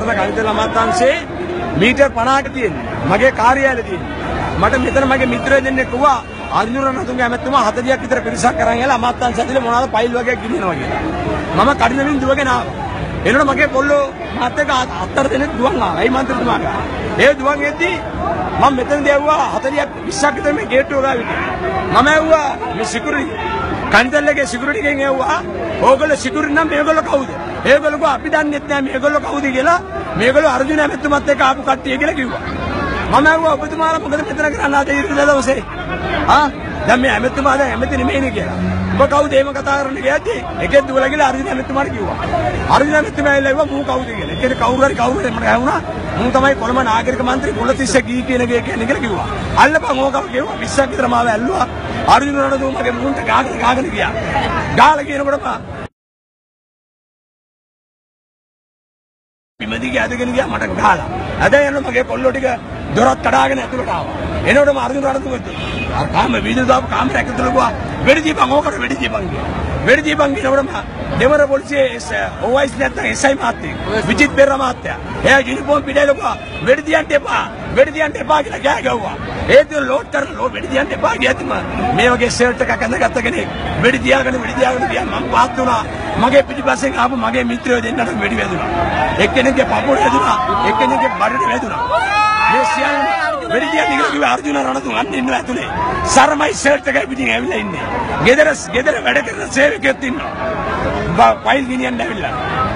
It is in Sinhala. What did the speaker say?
කවිතල අමාත්‍යාංශයේ මීටර් 50ක තියෙන මගේ කාර්යාලය තියෙන මට මෙතන මගේ මිත්‍රයෝ දෙන්නෙක් කිව්වා අර්ජුන රණතුංග ඇමතුමා 40ක් විතර පිරිසක් කරන් ඇවිල්ලා අමාත්‍යාංශ ඇතුලේ මොනවාද ෆයිල් වගේ ගිනිනවා කියලා. මම කඩිනමින් දුවගෙන ආවා. එනකොට මගේ කොල්ලෝ මාත් එක්ක අත්තර දෙනෙක් දුවන් ආවා. ඒ මන්ත්‍රීතුමාට. ඒ දුවන් එද්දී මම මෙතනදී ඇව්වා 40ක් 20ක් විතර මේ ගේට්ටුව ගාව විතර. මම ඇව්වා මේ සිකියුරිටි කන්දල්ලගේ සිකියුරිටි කෙනෙක් ඇව්වා ඕගොල්ලෝ සිකියුරිටි නම් මේගොල්ලෝ කවුද? ඒගොල්ලෝ අපි දන්නෙත් නෑ මේගොල්ලෝ කවුද කියලා. මේගොල්ලෝ අර්ජුන ඇමතුමත් එක්ක ආපු කට්ටිය කියලා කිව්වා. මම ඇහුවා ඔබතුමාලා මොකද මෙතන කරන්න ආද ඉරිදා දවසේ? දැන් මේ ඇමතුමා දැන් ඇමති නෙමෙයිනේ කියලා. ඔබ කවුද එහෙම කතා කරන්නේ කියද්දි එකෙක් දුවලා ගිහලා අර්ජුන ඇමතුමාට කිව්වා. අර්ජුන ඇමතුමා ඇවිල්ලා කිව්වා මූ කවුද කියලා. ඒකේ කවුරු හරි මට ඇහුණා. මූ තමයි කොළඹ නාගරික මන්ත්‍රී කුලතිස්ස ගී කියන ගේ කියන්නේ කියලා කිව්වා. අල්ලපන් ඕකම කිව්වා 20ක් විතර මාව ඇල්ලුවා. අර්ජුන රණතුංගගේ මුන්ට ගාගෙන ගියා. ගාලා කියනකොටම විමදිගේ ඇදගෙන ගියා මට ගහලා. අද යනවා මගේ කොල්ලෝ ටික දොරත් කඩාගෙන ඇතුළට ආවා. එනකොටම අර්ජුන රණතුංග අර කාම වීදියෝ දාපු කාමරයක් ඇතුළට ගියා. වෙඩි දීපන් ඕකට වෙඩි දීපන් කියලා. වෙඩි දීපන් කියනකොටම දෙවර පොලිසියේ OIC නැත්නම් SI මහත්තයෙක් විජිත් පෙරේරා මහත්තයා. එයා යුනිෆෝම් පිටේලුවා වෙඩි දියන්න එපා. වෙඩි දියන්න එපා කියලා ගෑ ගැව්වා. ඒත් ලෝඩ් කරලා වෙඩි දියන්න එපා කියතිම මේ වගේ ෂර්ට් එකක් ඇඳගත්ත කෙනෙක් වෙඩි දියාගෙන ගියා මම වාත් වුණා. මගේ පිටිපස්සෙන් ආපු මගේ මිත්‍රයෝ දෙන්නට වෙඩි වැදුනා. එක්කෙනෙක්ගේ පපුවට වැදුනා. එක්කෙනෙක්ගේ බඩට වැදුනා. මේ සියල්ලම වෙඩි දියන්න කිව්ව අර්ජුන රණතුංග අන්න ඉන්නවා ඇතුලේ. සරමයි ෂර්ට් එකයි පිටින් ඇවිල්ලා ඉන්නේ. ගෙදර වැඩ කරන සේවකයෙක් ඉන්නවා. ෆයිල් ගෙනියන්න ඇවිල්ලා.